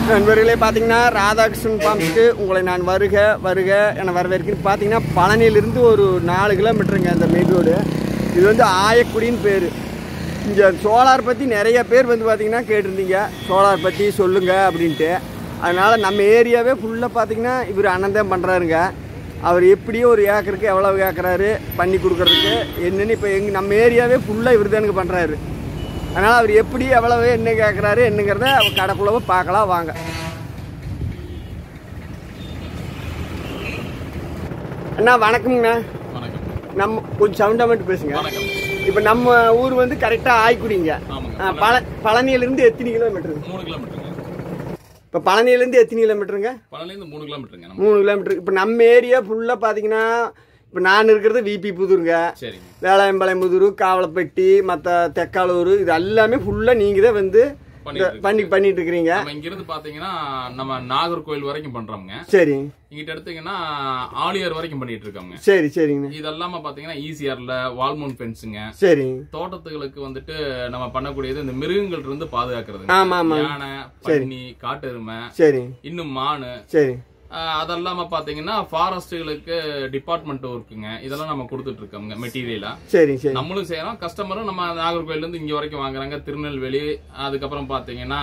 நண்பர்களே பார்த்தீங்கன்னா ராதாகிருஷ்ணன் ஃபார்ம்ஸ்க்கு உங்களை நான் வருக என வரவேற்கிறேன். பார்த்தீங்கன்னா பழனியிலிருந்து ஒரு 4 கிலோமீட்டருங்க அந்த மெயின் ரோடு. இது வந்து ஆயக்குடின்னு பேர். இங்கே சோலார் பற்றி நிறைய பேர் வந்து பார்த்திங்கன்னா கேட்டிருந்தீங்க, சோலார் பற்றி சொல்லுங்கள் அப்படின்ட்டு. அதனால் நம்ம ஏரியாவே ஃபுல்லாக பார்த்திங்கன்னா இவர் அண்ணன் தான் பண்ணுறாருங்க. அவர் எப்படியும் ஒரு ஏக்கருக்கு எவ்வளோ கேட்குறாரு பண்ணி கொடுக்குறதுக்கு என்னென்னு இப்போ நம்ம ஏரியாவே ஃபுல்லாக இவர் தானுங்க பண்ணுறாரு. அதனால் அவர் எப்படி எவ்வளவு என்ன கேட்குறாரு என்னங்கிறத அவர் கடைக்குள்ளவே பார்க்கலாம் வாங்க. அண்ணா வணக்கம்ண்ணா. வணக்கம். நம்ம கொஞ்சம் சவுண்டாக மட்டும் பேசுங்க. இப்போ நம்ம ஊர் வந்து கரெக்டாக ஆய்க்குடிங்க. பழனியிலேருந்து எத்தனை கிலோமீட்டருங்க? 3 கிலோமீட்டருங்க. இப்போ பழனியிலேருந்து எத்தனை கிலோமீட்டருங்க? பழனியிலேருந்து 3 கிலோமீட்டருங்க. 3 கிலோமீட்டர். இப்போ நம்ம ஏரியா ஃபுல்லாக பார்த்தீங்கன்னா இப்போ நான் இருக்கிறது விபி புதூருங்க, வேளாயம்பாளையம் புதூர், காவலப்பட்டி, மற்ற தெக்காலூர், இது எல்லாமே ஃபுல்லாக நீங்கள் தான் வந்து பண்ணிட்டு இருக்கிறீங்க. இங்கிருந்து பாத்தீங்கன்னா நம்ம நாகர்கோவில் வரைக்கும் பண்றோம்ங்க. சரி. இங்கிட்ட எடுத்தீங்கன்னா ஆலியார் வரைக்கும் பண்ணிட்டு இருக்கோங்க. சரி சரிங்க. இதெல்லாம பாத்தீங்கன்னா ஈசிஆர்ல வால்மோன் பென்ஸுங்க. சரி. தோட்டத்துகளுக்கு வந்துட்டு நம்ம பண்ணக்கூடியது இந்த மிருகங்கள் இருந்து பாதுகாக்கிறது. யானை, பன்னி, காட்டெருமை, சரி, இன்னும் மானு, சரி, அதெல்லாம பாத்தீங்கன்னா ஃபாரஸ்ட்களுக்கு டிபார்ட்மெண்ட் ஒர்க்குங்க. இதெல்லாம் நம்ம கொடுத்துட்டு இருக்கோங்க மெட்டீரியலா. சரி சரி. நம்மளும் செய்யறோம், கஸ்டமரும் நம்ம நாகர்கோயில இருந்து இங்க வரைக்கும் வாங்குறாங்க. திருநெல்வேலி, அதுக்கப்புறம் பாத்தீங்கன்னா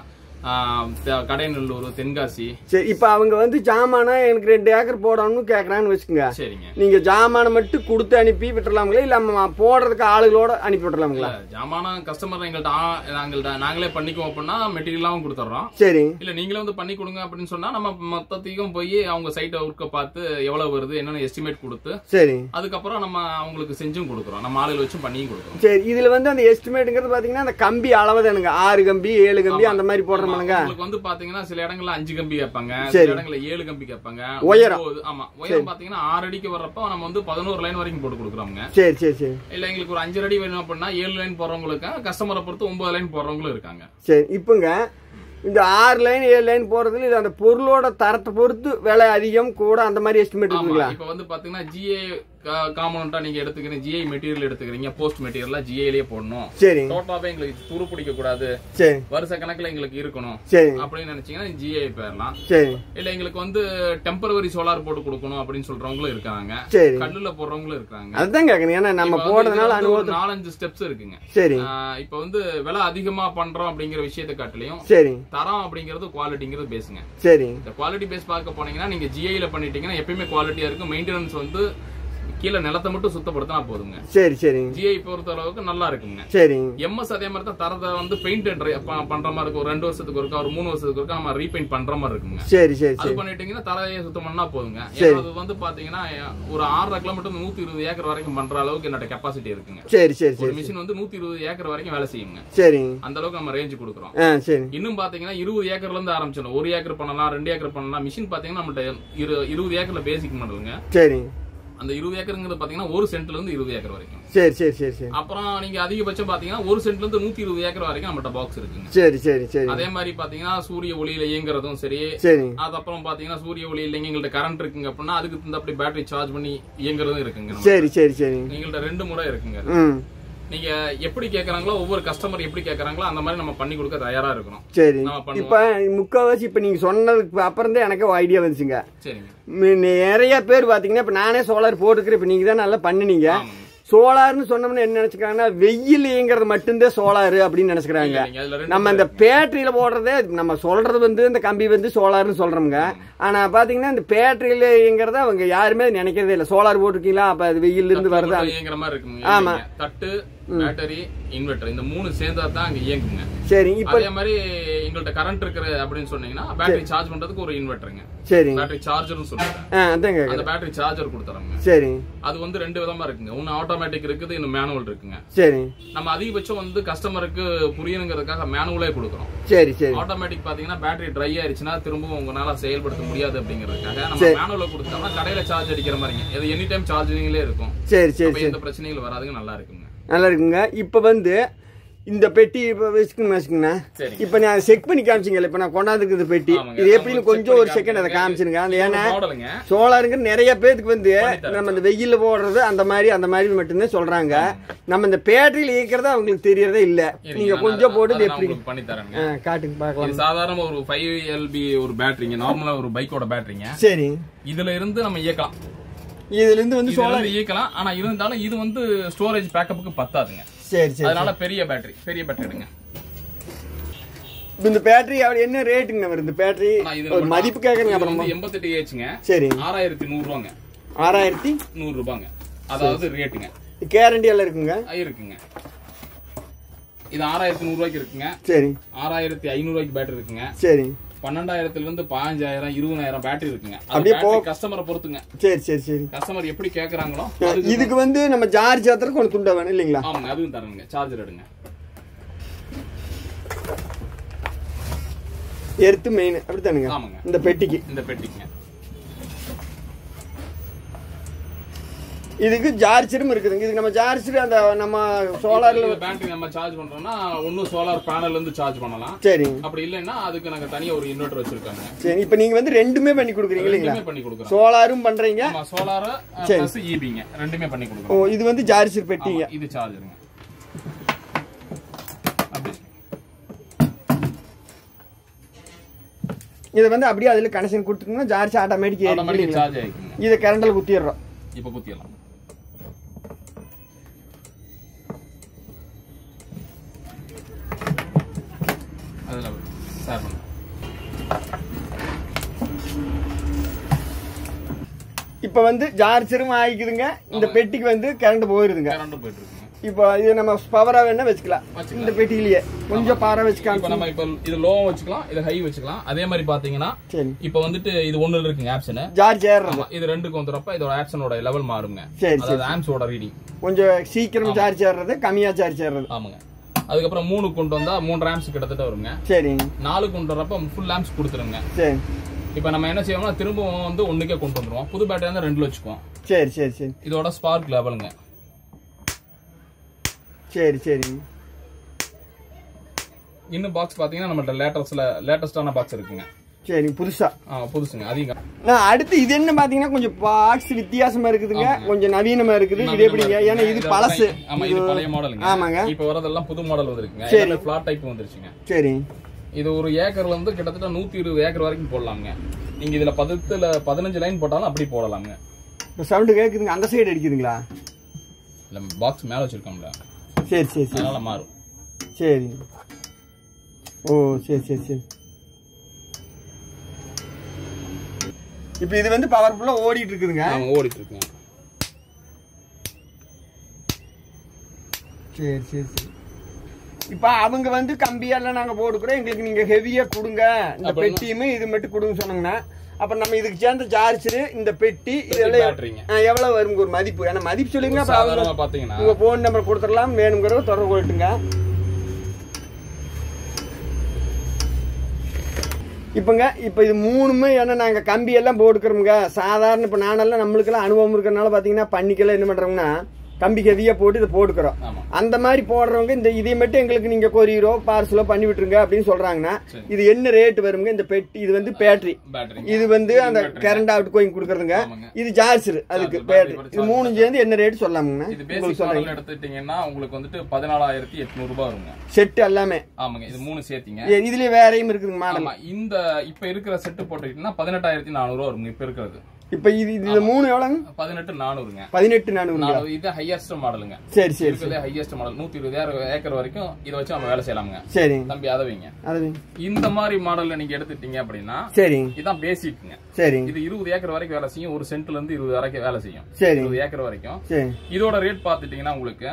கடைநல்லூர், தென்காசி. சரி. இப்ப அவங்க வந்து ஜாமான எனக்கு 2 ஏக்கர் போடணும்னு கேக்குறான்னு வச்சுக்கோங்க. சரிங்க. நீங்க ஜாமான மட்டும் கொடுத்து அனுப்பி விட்டுறலாங்களா இல்ல போடுறதுக்கு ஆளுகளோட அனுப்பி விட்டுறலாங்களா? ஜாமான கஸ்டமர் எங்கள்கிட்ட நாங்களே பண்ணிக்குவோம் அப்படின்னா மெட்டீரியலாவும் கொடுத்துறோம். சரி. இல்ல நீங்களே வந்து பண்ணி கொடுங்க அப்படின்னு சொன்னா நம்ம மொத்தத்தையும் போய் அவங்க சைட் ஒர்க்க பார்த்து எவ்வளவு வருது என்னன்னு எஸ்டிமேட் கொடுத்து, சரி, அதுக்கப்புறம் நம்ம அவங்களுக்கு செஞ்சும் கொடுக்குறோம், நம்ம ஆளுகளை வச்சும் பண்ணியும் கொடுக்குறோம். சரி. இதுல வந்து அந்த எஸ்டிமேட்ங்கிறது பாத்தீங்கன்னா அந்த கம்பி அளவுதானுங்க, 6 கம்பி 7 கம்பி அந்த மாதிரி போடுற உங்களுக்கு வந்து பாத்தீங்கன்னா சில இடங்கள்ல 5 கம்பி கேட்பாங்க, சில இடங்கள்ல 7 கம்பி கேட்பாங்க. உயரம், ஆமா, உயரம் பாத்தீங்கன்னா 6 அடிக்கு வர்றப்ப நம்ம வந்து 11 லைன் வரைக்கும் போட்டு கொடுக்குறோங்க. சரி சரி சரி. இல்ல எங்களுக்கு ஒரு 5 அடி வேணும் அப்படின்னா 7 லைன் போறவங்களுக்கு, கஸ்டமரை பொறுத்து 9 லைன் போறவங்களும் இருக்காங்க. சரி. இப்பங்க இந்த 6 லைன் 7 லைன் போறதுல இது அந்த பொருளோட தரத்தை பொறுத்து விலை அதிகம் கூட அந்த மாதிரி எஸ்டிமேட் இருக்குங்களா? இப்ப வந்து பாத்தீங்கன்னா ஜிஏ காம்பனண்டா நீங்க எடுத்துக்கிறீங்க, ஜிஐ மெட்டீரியல் எடுத்துக்கிறீங்க, போஸ்ட் மெட்டீரியலா ஜிஐலயே போடணும். சரி. டோட்டாவே எங்களுக்கு துரு பிடிக்க கூடாது, சரி, வருஷ கணக்குல எங்களுக்கு இருக்கணும், சரி, அப்படின்னு நினைச்சீங்கன்னா ஜிஐ போயிடலாம். சரி. இல்ல எங்களுக்கு வந்து டெம்பரவரி சோலார் போட்டு கொடுக்கணும் அப்படின்னு சொல்றவங்களும் இருக்காங்க. சரி. கல்லுல போடுறவங்களும் இருக்காங்க. அதுதான் கேக்குறேன். ஏன்னா நம்ம போடுறதுனால அனுபவம் 4-5 ஸ்டெப்ஸ் இருக்குங்க. சரி. இப்ப வந்து விலை அதிகமா பண்றோம் அப்படிங்கிற விஷயத்தை காட்டிலையும், சரி, தரம் அப்படிங்கிறது குவாலிட்டிங்கிறது பேசுங்க. சரி. இந்த குவாலிட்டி பேஸ் பார்க்க போனீங்கன்னா நீங்க ஜிஐல பண்ணிட்டீங்கன்னா எப்பயுமே குவாலிட்டியா இருக்கும். மெயின்டெனன்ஸ் வந்து கீழே நிலத்தை மட்டும் சுத்தப்படுத்தினா போதுங்க. சரி சரி. ஜிஐ பொறுத்த அளவுக்கு நல்லா இருக்குங்க. சரி. எம்எஸ் அதே மாதிரி தான் தரத்தை வந்து பெயிண்ட் பண்ற மாதிரி இருக்கும். 2 வருஷத்துக்கு ஒருக்கா, ஒரு 3 வருஷத்துக்கு ஒருக்கா நம்ம ரீபெயிண்ட் பண்ற மாதிரி இருக்குங்க. சரி சரி. அது பண்ணிட்டீங்கன்னா தரையை சுத்தம் பண்ணா போதுங்க. அது வந்து பாத்தீங்கன்னா ஒரு 6 கிலோமீட்டர் 120 ஏக்கர் வரைக்கும் பண்ற அளவுக்கு என்னோட கெப்பாசிட்டி இருக்குங்க. சரி சரி. ஒரு மிஷின் வந்து 120 ஏக்கர் வரைக்கும் வேலை செய்யுங்க. சரி. அந்த அளவுக்கு நம்ம ரேஞ்ச் கொடுக்குறோம். சரி. இன்னும் பாத்தீங்கன்னா 20 ஏக்கர்ல இருந்து ஆரம்பிச்சிடும். 1 ஏக்கர் பண்ணலாம், 2 ஏக்கர் பண்ணலாம். மிஷின் பாத்தீங்கன்னா நம்மகிட்ட 20 ஏக்கர்ல பேசிக் மாடலுங்க. சரி. அந்த 20 ஏக்கருங்கிறது பாத்தீங்கன்னா 1 சென்ட்ல இருந்து 20 ஏக்கர் வரைக்கும். சரி சரி சரி சரி. அப்புறம் நீங்க அதிகபட்சம் பாத்தீங்கன்னா 1 சென்ட்ல இருந்து 120 ஏக்கர் வரைக்கும் நம்மகிட்ட பாக்ஸ் இருக்குங்க. சரி சரி சரி. அதே மாதிரி பாத்தீங்கன்னா சூரிய ஒளியில இயங்குறதும் சரி. சரி. அதுக்கப்புறம் பாத்தீங்கன்னா சூரிய ஒளி இல்லைங்க எங்கள்ட்ட கரண்ட் இருக்குங்க அப்படின்னா அதுக்கு தகுந்த அப்படி பேட்டரி சார்ஜ் பண்ணி இயங்குறதும் இருக்குங்க. சரி சரி சரி. எங்கள்ட்ட 2 முறை இருக்குங்க. நீங்க எப்படி கேக்குறாங்களோ, ஒவ்வொரு கஸ்டமர் எப்படி கேக்குறாங்களோ அந்த மாதிரி நம்ம பண்ணி கொடுக்க தயாரா இருக்கணும். சரி. இப்ப முக்காவாசி இப்ப நீங்க சொன்னதுக்கு அப்புறம் தான் எனக்கு ஐடியா வந்துச்சுங்க. சரிங்க. நிறைய பேர் பாத்தீங்கன்னா இப்ப நானே சோலார் போட்டுக்கிறேன். இப்ப நீங்க தான் நல்லா பண்ணுனீங்க. சோலார்னு சொன்னோம்னா என்ன நினைச்சுக்கிறாங்கன்னா வெயில்ங்கிறது மட்டும்தான் சோலாரு அப்படின்னு நினைச்சுக்கிறாங்க. நம்ம இந்த பேட்டரியில போடுறதே நம்ம சொல்றது வந்து இந்த கம்பி வந்து சோலார்னு சொல்றோம்ங்க. ஆனா பாத்தீங்கன்னா இந்த பேட்டரியிலங்கிறத அவங்க யாருமே நினைக்கிறதே இல்ல. சோலார் போட்டிருக்கீங்களா அப்ப அது வெயில்ல இருந்து வருதா? ஆமா. தட்டு, பேட்டரி, இன்வெர்டர் இந்த 3 சேர்ந்தா தான் அங்க இயங்குங்க. சரி. இப்ப அதே மாதிரி எங்கள்ட்ட கரண்ட் இருக்கு அப்படின்னு சொன்னீங்கன்னா பேட்டரி சார்ஜ் பண்றதுக்கு ஒரு இன்வெர்டருங்க. சரி. பேட்டரி சார்ஜர்னு சொல்லுவாங்க. அந்த பேட்டரி சார்ஜர் கொடுத்துறாங்க. சரி. அது வந்து 2 விதமா இருக்குங்க. ஒன்னு ஆட்டோமேட்டிக் இருக்குது, இன்னும் மேனுவல் இருக்குங்க. சரி. நம்ம அதிகபட்சம் வந்து கஸ்டமருக்கு புரியணுங்கிறதுக்காக மேனுவலே கொடுக்குறோம். சரி சரி. ஆட்டோமேட்டிக் பாத்தீங்கன்னா பேட்டரி ட்ரை ஆயிடுச்சுன்னா திரும்பவும் உங்களால செயல்படுத்த முடியாது அப்படிங்கிறதுக்காக நம்ம மேனுவல கொடுத்தோம்னா கடையில சார்ஜ் அடிக்கிற மாதிரிங்க. அது எனி டைம் சார்ஜிங்லயே இருக்கும். சரி சரி. எந்த பிரச்சனைகள் வராதுங்க. நல்லா இருக்குங்க. நல்லா இருக்குங்க. இப்ப வந்து இந்த பெட்டி இப்போ வச்சுக்கோங்கண்ணா. இப்போ நான் செக் பண்ணி காமிச்சிங்கல்ல, இப்போ நான் கொண்டாந்துருக்குது பெட்டி, இது எப்படின்னு கொஞ்சம் ஒரு செகண்ட் அதை காமிச்சிருங்க. அந்த ஏன்னா சோலாருங்க நிறைய பேருக்கு வந்து நம்ம இந்த வெயில்ல போடுறது அந்த மாதிரி மட்டும்தான் சொல்றாங்க. நம்ம இந்த பேட்டரியில் இயக்கிறத அவங்களுக்கு தெரியறதே இல்ல. நீங்க கொஞ்சம் போட்டு எப்படி பண்ணி தரேன் காட்டுங்க பார்க்கலாம். சாதாரண ஒரு 5LB ஒரு பேட்டரிங்க, நார்மலா ஒரு பைக்கோட பேட்டரிங்க. சரி, இதுல இருந்து நம்ம இயக்கலாம், இதுல இருந்து வந்து சோலார் இயக்கலாம். ஆனா இருந்தாலும் இது வந்து ஸ்டோரேஜ் பேக்கப்புக்கு பத்தாதுங்க. சரி சரி, அதனால பெரிய பேட்டரி எடுங்க. இந்த பேட்டரி என்ன ரேட்டுங்க வருது? இந்த பேட்டரி ஒரு மதிப்பு கேக்குறீங்க. அப்புறம் 88Hங்க. சரி, 6100 ரூபாங்க. 6100 ரூபாங்க, அதாவது ரேட்டுங்க. கேரண்டி எல்லாம் இருக்குங்க? இருக்குங்க. இது 6100 ரூபாய்க்கு இருக்குங்க. சரி, 6500 ரூபாய்க்கு பேட்டரி இருக்குங்க. சரி, 12,000 இருந்து 15,000 20,000 பேட்டரி இருக்குங்க. அப்படியே கஸ்டமரை பொறுத்துங்க. சரி சரி சரி, கஸ்டமர் எப்படி கேக்குறாங்களோ. இதுக்கு வந்து நம்ம சார்ஜ் ஏத்துறதுக்கு கொஞ்சம் துண்டா வேணும் இல்லீங்களா? ஆமாங்க, அதுவும் தரணுங்க. சார்ஜர் எடுங்க. எர்த் மெயின் அப்படித்தானுங்க? ஆமாங்க, இந்த பெட்டிக்கு. இதுக்கு சார்ஜரும் இருக்குதுங்க. இதுக்கு நம்ம சார்ஜர் அந்த நம்ம சோலார்ல பேட்டரி நம்ம சார்ஜ் பண்றோம்னா ஒன்னு சோலார் பேனல்ல இருந்து சார்ஜ் பண்ணலாம். சரி, அப்படி இல்லைன்னா அதுக்கு நாங்க தனியா ஒரு இன்வெர்டர் வச்சிருக்காங்க. சரி, இப்போ நீங்க வந்து ரெண்டுமே பண்ணி கொடுக்குறீங்க இல்லீங்களா? ரெண்டுமே பண்ணி கொடுக்குறோம். சோலாரும் பண்றீங்க, ஆமா, சோலார் பிளஸ் ஈபிங்க ரெண்டுமே பண்ணி கொடுக்குறோம். ஓ, இது வந்து சார்ஜர் பெட்டிங்க. இது சார்ஜருங்க. இத வந்து அப்படியே அதுல கனெக்ஷன் கொடுத்துட்டோம்னா சார்ஜ் ஆட்டோமேட்டிக் சார்ஜ் ஆயிக்குங்க. இத கரண்ட்ல குத்திடுறோம். இப்போ குத்திடலாம். அதுல சார் பண்ணு. இப்போ வந்து சார்ஜரும் ஆயிக்குதுங்க. இந்த பெட்டிக்கு வந்து கரண்ட் போயிருதுங்க. கரண்ட் போயிட்டு இருக்குங்க. இப்போ இது நம்ம பவரா வேணா வச்சுக்கலாம். இந்த பெட்டியிலேயே கொஞ்சம் பவரா வச்சுக்கலாம். இப்போ நம்ம இப்போ இது லோ வச்சுக்கலாம், இது ஹை வச்சுக்கலாம். அதே மாதிரி பாத்தீங்கன்னா இப்போ வந்துட்டு இது ஒண்ணுல இருக்குங்க ஆப்ஷன். சார்ஜ் ஏறணும். இது ரெண்டுக்கு வந்துறப்ப இதோட ஆப்ஷனோட லெவல் மாறுங்க. அதாவது ஆம்ஸோட ரீடிங் கொஞ்சம் சீக்கிரம் சார்ஜ் ஏறது, கம்மியா சார்ஜ் ஏறது. ஆமாங்க. அதுக்கப்புறம் 3 கொண்டு வந்தா 3 ஆம்ஸ் கிட்டத்தட்ட வருங்க. சரி, 4 கொண்டு வரப்ப ஃபுல் ஆம்ஸ் கொடுத்துருங்க. சரி, இப்போ நம்ம என்ன செய்வோம்னா திரும்பவும் வந்து ஒண்ணுக்கே கொண்டு வந்துருவோம். புது பேட்டரி இருந்தா 2ல வச்சுக்குவோம். சரி சரி சரி, இதோட ஸ்பார்க் லெவலுங்க. சரி சரி, இன்னும் பாக்ஸ் பாத்தீங்கன்னா நம்மள்ட்ட லேட்டஸ்டான பாக்ஸ் இருக்குங்க. சரி, புதுசுங்க. அதிகம் நான் அடுத்து இது என்ன பாத்தீங்கன்னா கொஞ்சம் பாக்ஸ் வித்தியாசமா இருக்குதுங்க, கொஞ்சம் நவீனமா இருக்குது. இது எப்படிங்க? ஏன்னா இது பழசு. ஆமா, இது பழைய மாடலுங்க. ஆமாங்க, இப்போ வரதெல்லாம் புது மாடல் வந்திருக்குங்க. இது ஃபிளாட் டைப் வந்துருச்சுங்க. சரி, இது ஒரு ஏக்கர்ல வந்து கிட்டத்தட்ட 120 ஏக்கர் வரைக்கும் போடலாங்க. நீங்க இதுல 15 லைன் போட்டாலும் அப்படி போடலாங்க. சவுண்ட் கேக்குதுங்க. அந்த சைடு அடிக்குதுங்களா? இல்ல, பாக்ஸ் மேல வச்சிருக்கோம்ல. சரி சரி சரி, அதனால மாறும். சரி, ஓ சரி சரி சரி. இப்போ இது வந்து பவர்ஃபுல்லா ஓடிட்டு இருக்குதுங்க. ஓடிட்டு இருக்குங்க. சரி சரி சரி. இப்ப அவங்க வந்து கம்பியெல்லாம் நாங்க போட்டுக்கிறோம், எங்களுக்கு நீங்க ஹெவியா கொடுங்க, இந்த பெட்டியுமே இது மட்டும் கொடுங்க சொன்னாங்கன்னா, அப்ப நம்ம இதுக்கு சேர்ந்த சார்ஜர், இந்த பெட்டி, இதெல்லாம் எவ்வளவு வரும் ஒரு மதிப்பு? ஏன்னா மதிப்பு சொல்லுங்க. பாத்தீங்கன்னா உங்க போன் நம்பர் கொடுத்துடலாம், வேணுங்கிறத தொடர்பு கொள்ளுங்க. இப்பங்க இப்ப இது மூணுமே ஏன்னா நாங்க கம்பி எல்லாம் போட்டுக்கிறோமுங்க. சாதாரண இப்ப நானெல்லாம் நம்மளுக்கெல்லாம் அனுபவம் இருக்கிறனால பாத்தீங்கன்னா பண்ணிக்கெல்லாம் என்ன பண்றோம்னா கம்பி ஹெவியா போட்டு இதை போட்டுக்கிறோம். அந்த மாதிரி போடுறவங்க இந்த இதை மட்டும் எங்களுக்கு நீங்க கொரியரோ பார்சலோ பண்ணி விட்டுருங்க அப்படின்னு சொல்றாங்கன்னா இது என்ன ரேட் வருங்க? இந்த பெட்டி இது வந்து பேட்டரி, இது வந்து அந்த கரண்ட் அவுட் கோயிங் கொடுக்கறதுங்க, இது சார்ஜர், அதுக்கு பேட்டரி, இது மூணு சேர்ந்து என்ன ரேட் சொல்லாமுங்கண்ணா? எடுத்துட்டீங்கன்னா உங்களுக்கு வந்துட்டு 14,800 ரூபாய் வருங்க செட் எல்லாமே. ஆமாங்க, இது மூணு சேர்த்தீங்க. இதுலயே வேறையும் இருக்குதுங்க மாடல். இந்த இப்ப இருக்கிற செட்டு போட்டுக்கிட்டீங்கன்னா 18,400 ரூபாய் வருங்க இப்ப இருக்கிறது. இப்ப இது மூணு எவ்வளவுங்க? 18,400ங்க. 18,400. இது ஹையஸ்ட் மாடலுங்க. சரி சரி, ஹையஸ்ட் மாடல் 120 ஏக்கர் வரைக்கும் இத வச்சு நம்ம வேலை செய்யலாம்ங்க. சரி தம்பி, அதை வைங்க. இந்த மாதிரி மாடல்ல நீங்க எடுத்துட்டீங்க அப்படின்னா சரி, இதான் பேசிக்ங்க. சரி, இது 20 ஏக்கர் வரைக்கும் வேலை செய்யும். ஒரு சென்ட்ல இருந்து 20 வரைக்கும் வேலை செய்யும். சரி, 20 ஏக்கர் வரைக்கும். இதோட ரேட் பாத்துட்டீங்கன்னா உங்களுக்கு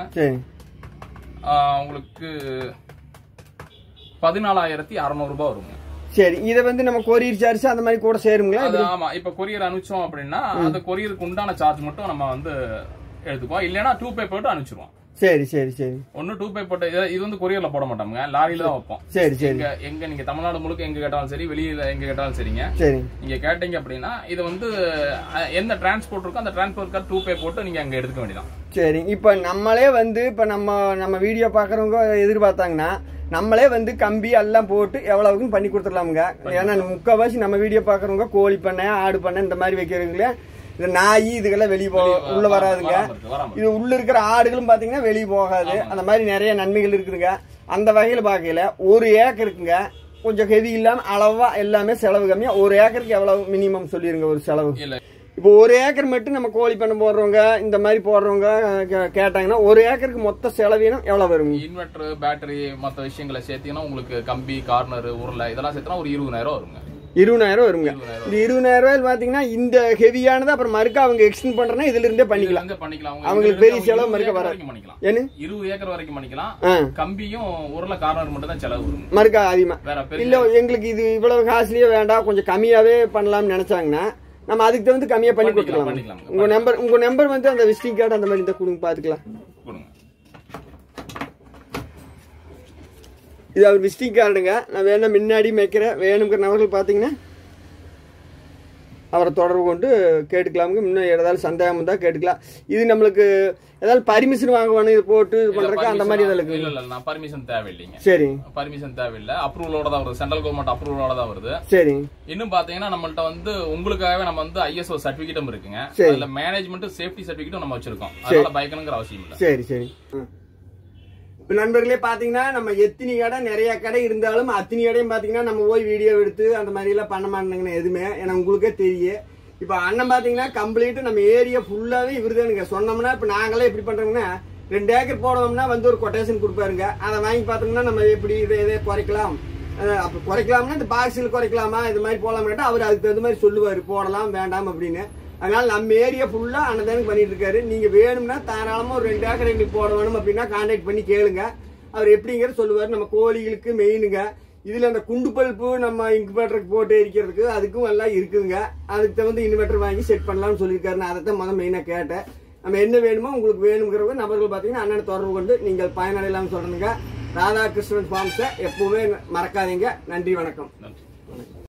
14,600 ரூபாய் வருங்க. சரி, இத வந்து நம்ம கொரியர் சார்ஜ் அந்த மாதிரி கூட சேருங்களா? ஆமா, இப்ப கொரியர் அனுப்பிச்சோம் அப்படின்னா அந்த கொரியருக்கு உண்டான சார்ஜ் மட்டும் நம்ம வந்து எடுத்துக்குவோம். இல்லனா 2 பே போட்டு அனுப்பிச்சிருவோம். சரி சரி சரி. ஒன்னு 2 பை போட்டு இது வந்து கொரியர்ல போட மாட்டாங்க, லாரியில தான் வைப்போம். சரி சரி. எங்க நீங்க தமிழ்நாடு முழுக்க எங்க கேட்டாலும் சரி, வெளியில எங்க கேட்டாலும் சரிங்க. சரி. நீங்க கேட்டீங்க அப்படின்னா இது வந்து எந்த டிரான்ஸ்போர்ட் இருக்கோ அந்த டிரான்ஸ்போர்ட் கார்டு 2 பை போட்டு நீங்க அங்க எடுத்துக்க வேண்டியதான். சரி. இப்ப நம்மளே வந்து இப்ப நம்ம வீடியோ பாக்குறவங்க எதிர்பார்த்தாங்கன்னா நம்மளே வந்து கம்பி எல்லாம் போட்டு எவ்வளவுக்குன்னு பண்ணி கொடுத்துடலாமுங்க. ஏன்னா முக்கால்வாசி நம்ம வீடியோ பாக்குறவங்க கோழி பண்ணை, ஆடு பண்ணை இந்த மாதிரி வைக்கிறவங்களே இந்த நாய் இதுக்கெல்லாம் வெளியே உள்ள வராதுங்க. இது உள்ள இருக்கிற ஆடுகளும் பாத்தீங்கன்னா வெளியே போகாது. அந்த மாதிரி நிறைய நன்மைகள் இருக்குதுங்க. அந்த வகையில பாக்கையில 1 ஏக்கருக்குங்க கொஞ்சம் ஹெவி இல்லாம அளவா எல்லாமே செலவு கம்மியா. 1 ஏக்கருக்கு எவ்வளவு மினிமம் சொல்லிருங்க ஒரு செலவு? இப்போ 1 ஏக்கர் மட்டும் நம்ம கோழி பண்ண போடுறவங்க இந்த மாதிரி போடுறவங்க கேட்டாங்கன்னா 1 ஏக்கருக்கு மொத்த செலவீனம் எவ்வளவு வரும்? இன்வெர்டர், பேட்டரி, மற்ற விஷயங்களை சேர்த்தீங்கன்னா உங்களுக்கு கம்பி, கார்னர், உருளை இதெல்லாம் சேர்த்தா ஒரு 20,000 வருங்க. 20,000 வருங்க. இந்த 20,000 ரூபாய் பாத்தீங்கன்னா இந்த ஹெவியானது அப்புறம் மறுக்க அவங்க எக்ஸ்டெண்ட் பண்றேன்னா இதுல இருந்தே பண்ணிக்கலாம். அவங்களுக்கு பெரிய செலவு மறுக்க வராது. ஏன்னு 20 ஏக்கர் வரைக்கும் பண்ணிக்கலாம். கம்பியும் உருளை, கார்னர் மட்டும் தான் செலவு வரும், மறுக்க அதிகமா. இல்ல எங்களுக்கு இது இவ்வளவு காசுலயே வேண்டாம், கொஞ்சம் கம்மியாவே பண்ணலாம்னு நினைச்சாங்கன்னா நம்ம அதுக்கு தகுந்து கம்மியா பண்ணி கொடுக்கலாம். உங்க நம்பர் வந்து அந்த விசிட்டிங் கார்டு அந்த மாதிரி இந்த கொடுங்க, பாத்துக்கலாம். இது அவர் விசிட்டிங் கார்டுங்க. நான் வேணா முன்னாடி வைக்கிறேன். வேணுங்கிற நபர்கள் பாத்தீங்கன்னா அவரை தொடர்பு கொண்டு கேட்டுக்கலாமுங்க. இன்னும் ஏதாவது சந்தேகம் தான் கேட்டுக்கலாம். இது நம்மளுக்கு ஏதாவது பர்மிஷன் வாங்குவானு இது போட்டு இது பண்றதுக்கு அந்த மாதிரி ஏதாவது இல்ல நான் பர்மிஷன் தேவையில்லைங்க. சரி. பர்மிஷன் தேவையில்லை, அப்ரூவலோட தான் வருது. சென்ட்ரல் கவர்மெண்ட் அப்ரூவலோட தான் வருது. சரி. இன்னும் பாத்தீங்கன்னா நம்மள்ட்ட வந்து உங்களுக்காகவே நம்ம வந்து ISO சர்டிபிகேட்டும் இருக்குங்க. அதுல மேனேஜ்மெண்ட் சேஃப்டி சர்டிபிகேட்டும் நம்ம வச்சிருக்கோம். அதனால பயக்கணுங்கிற அவசியம் இல்லை. சரி சரி. நண்பர்களே பாத்தீங்கன்னா நம்ம எத்தனை கடை நிறைய கடை இருந்தாலும் அத்தனை கடையும் பாத்தீங்கன்னா நம்ம போய் வீடியோ எடுத்து அந்த மாதிரி எல்லாம் பண்ண மாட்டேங்க எதுவுமே. ஏன்னா உங்களுக்கே தெரியும். இப்ப அண்ணன் பாத்தீங்கன்னா கம்ப்ளீட் நம்ம ஏரியா ஃபுல்லாவே இவருதானுங்க. சொன்னோம்னா இப்ப நாங்களே எப்படி பண்றோம்னா 2 ஏக்கர் போடணும்னா வந்து ஒரு கொட்டேஷன் கொடுப்பாருங்க. அதை வாங்கி பார்த்தோம்னா நம்ம எப்படி இதை குறைக்கலாம், அப்ப குறைக்கலாம்னா இந்த பாக்ஸில் குறைக்கலாமா இது மாதிரி போடலாம் கேட்டா அவர் அதுக்கு தகுந்த மாதிரி சொல்லுவாரு போடலாம் வேண்டாம் அப்படின்னு. அதனால நம்ம ஏரியா ஃபுல்லா அன்னதானம் பண்ணிட்டு இருக்காரு. நீங்க வேணும்னா தாராளமா ஒரு 2 ஏக்கர் எங்களுக்கு போட வேணும் அப்படின்னா கான்டாக்ட் பண்ணி கேளுங்க. அவர் எப்படிங்கிற சொல்லுவாரு. நம்ம கோழிகளுக்கு மெயினுங்க. இதுல அந்த குண்டு பல்பு நம்ம இன்குபேட்டருக்கு போட்டு எரிக்கிறதுக்கு அதுக்கும் எல்லாம் இருக்குதுங்க. அதுக்கு தகுந்த இன்வெர்டர் வாங்கி செட் பண்ணலாம்னு சொல்லியிருக்காரு. நான் அதை தான் மெயினா கேட்டேன். நம்ம என்ன வேணுமோ உங்களுக்கு வேணுங்கிறவங்க நபர்கள் பாத்தீங்கன்னா அண்ணனை தொடர்பு கொண்டு நீங்கள் பயனடையலாம்னு சொல்றேங்க. ராதாகிருஷ்ணன் ஃபார்ம்ஸை எப்பவுமே மறக்காதீங்க. நன்றி, வணக்கம்.